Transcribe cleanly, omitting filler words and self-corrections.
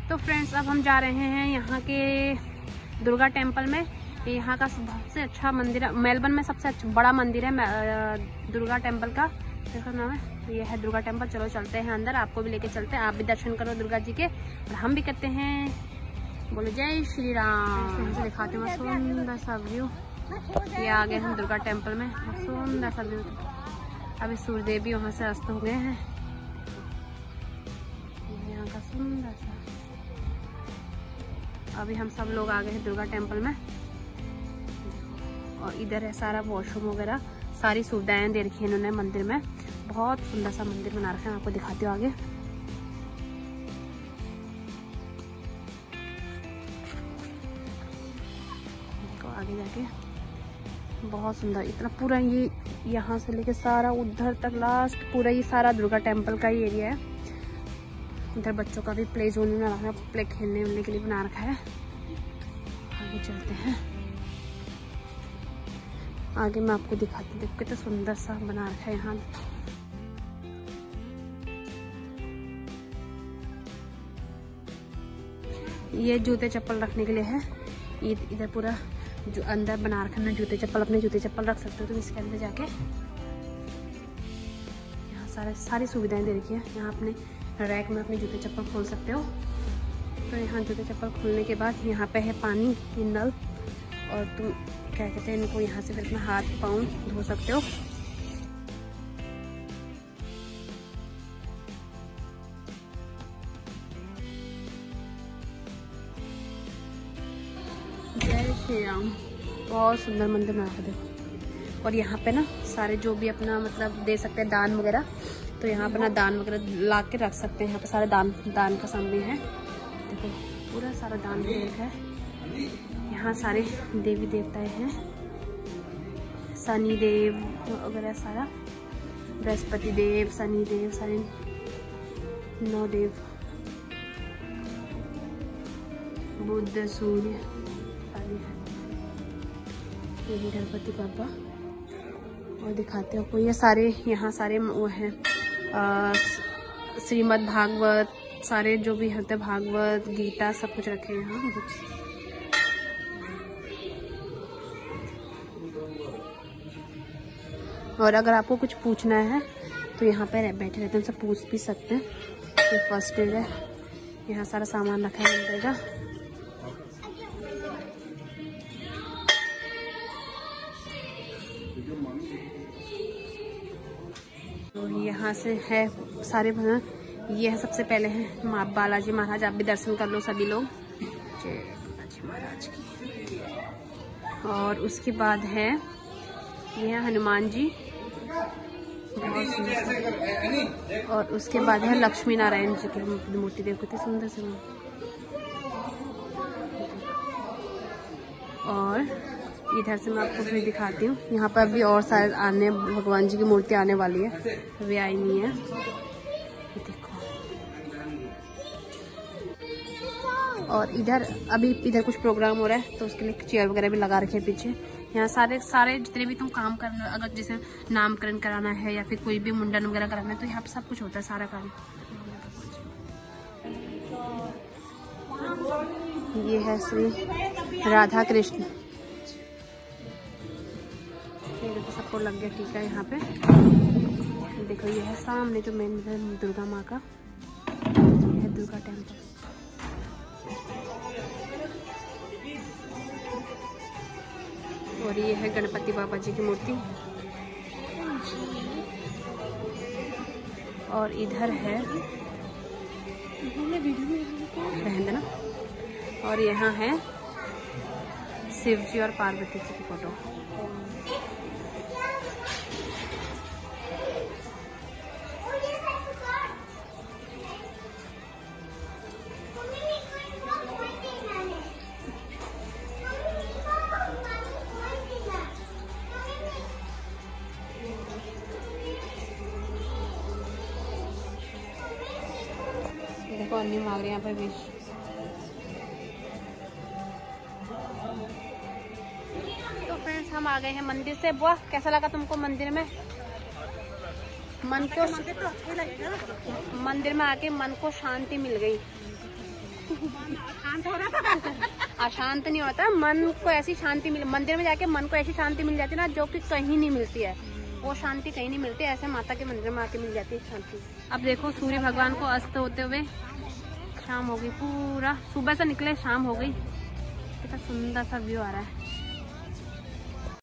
तो फ्रेंड्स अब हम जा रहे हैं यहाँ के दुर्गा टेम्पल में। यहाँ का सबसे अच्छा मंदिर है, मेलबर्न में सबसे अच्छा बड़ा मंदिर है दुर्गा टेम्पल का। देखो नाम है, ये है दुर्गा टेम्पल। चलो चलते हैं अंदर, आपको भी लेके चलते हैं, आप भी दर्शन करो दुर्गा जी के और हम भी करते हैं। बोलो जय श्री राम। से दिखाते हैं सुंदर सा व्यू। ये आ गए हम दुर्गा टेम्पल में, सुंदर सा व्यू। अभी सूर्यदेव भी वहाँ से अस्त हो गए हैं। यहाँ का सुंदर सा, अभी हम सब लोग आ गए हैं दुर्गा टेम्पल में। और इधर है सारा वॉशरूम वगैरह, सारी सुविधाएं दे रखी है इन्होंने मंदिर में। बहुत सुंदर सा मंदिर बना रखा है, आपको दिखाती हूँ आगे। देखो आगे जाके बहुत सुंदर, इतना पूरा ये यहाँ से लेके सारा उधर तक लास्ट पूरा ये सारा दुर्गा टेम्पल का ही एरिया है। इधर बच्चों का भी प्ले जोन बना रखा है, प्ले खेलने वेलने के लिए बना रखा है। आगे चलते हैं, आगे मैं आपको दिखाती हूँ। देखो कितना सुंदर सा बना रखा है यहाँ। ये जूते चप्पल रखने के लिए है। इधर पूरा जो अंदर बना रखा है ना, जूते चप्पल, अपने जूते चप्पल रख सकते हो तुम इसके अंदर जाके। यहाँ सारी सुविधाएं दे रखी है। यहाँ अपने रैक में अपने जूते चप्पल खोल सकते हो। तो यहाँ जूते चप्पल खोलने के बाद यहाँ पे है पानी की नल, और तुम क्या कहते हैं इनको, यहाँ से फिर अपना हाथ पाँव धो सकते हो। जय श्री राम। बहुत सुंदर मंदिर बना के देखो। और यहाँ पे ना सारे जो भी अपना मतलब दे सकते हैं दान वगैरह, तो यहाँ अपना दान वगैरह ला के रख सकते हैं। यहाँ पे सारे दान का सामने है। देखो पूरा सारा दान है। यहाँ सारे देवी देवताएं हैं, शनि देव वगैरह सारा, बृहस्पति देव, शनि देव, सारे 9 देव, बुध, सूर्य, यही गणपति बाबा। और दिखाते हो ये सारे, यहाँ सारे वो हैं श्रीमद् भागवत, सारे जो भी होते भागवत गीता सब कुछ रखे हैं यहाँ बुक्स। और अगर आपको कुछ पूछना है तो यहाँ पे बैठे रहते हैं, उनसे पूछ भी सकते हैं। ये फर्स्ट एड है, यहाँ सारा सामान रखा है मंदिर का। तो यहाँ से है सारे भवन। ये है सबसे पहले है माँ बालाजी महाराज, आप भी दर्शन कर लो सभी लोग, जय बालाजी महाराज की। और उसके बाद है ये है हनुमान जी, बहुत सुंदर। और उसके बाद है लक्ष्मी नारायण जी की मूर्ति, देखो कितनी सुंदर सी। और इधर से मैं आपको फिर दिखाती हूँ। यहाँ पर अभी और सारे आने, भगवान जी की मूर्ति आने वाली है, अभी आई नहीं है। ये देखो। और इधर अभी इधर कुछ प्रोग्राम हो रहा है, तो उसके लिए चेयर वगैरह भी लगा रखे हैं पीछे। यहाँ सारे जितने भी तुम काम करना, अगर जैसे नामकरण कराना है या फिर कोई भी मुंडन वगैरह कराना है, तो यहाँ पे सब कुछ होता है, सारा काम। ये है श्री राधा कृष्ण, ये देखो सबको लग गया टीका यहाँ पे। देखो ये है सामने जो मेन दुर्गा माँ का, ये है दुर्गा टेम्पल। और ये है गणपति बाबा जी की मूर्ति। और इधर है रहने देना। और यहाँ है शिव जी और पार्वती जी की फोटो। देखो अन्नी मांग रहे हैं यहाँ पे विश। तो फ्रेंड्स हम आ गए हैं मंदिर से। वाह कैसा लगा तुमको मंदिर में? मन को मंदिर में आके मन को शांति मिल गई। अशांत नहीं होता, मन को ऐसी शांति मिल, मंदिर में जाके मन को ऐसी शांति मिल जाती है ना जो कि कहीं नहीं मिलती है। वो शांति कहीं नहीं मिलती, ऐसे माता के मंदिर में आके मिल जाती है शांति। अब देखो सूर्य भगवान को अस्त होते हुए शाम हो गई, पूरा सुबह से निकले शाम हो गई। कितना सुंदर सा व्यू आ रहा है।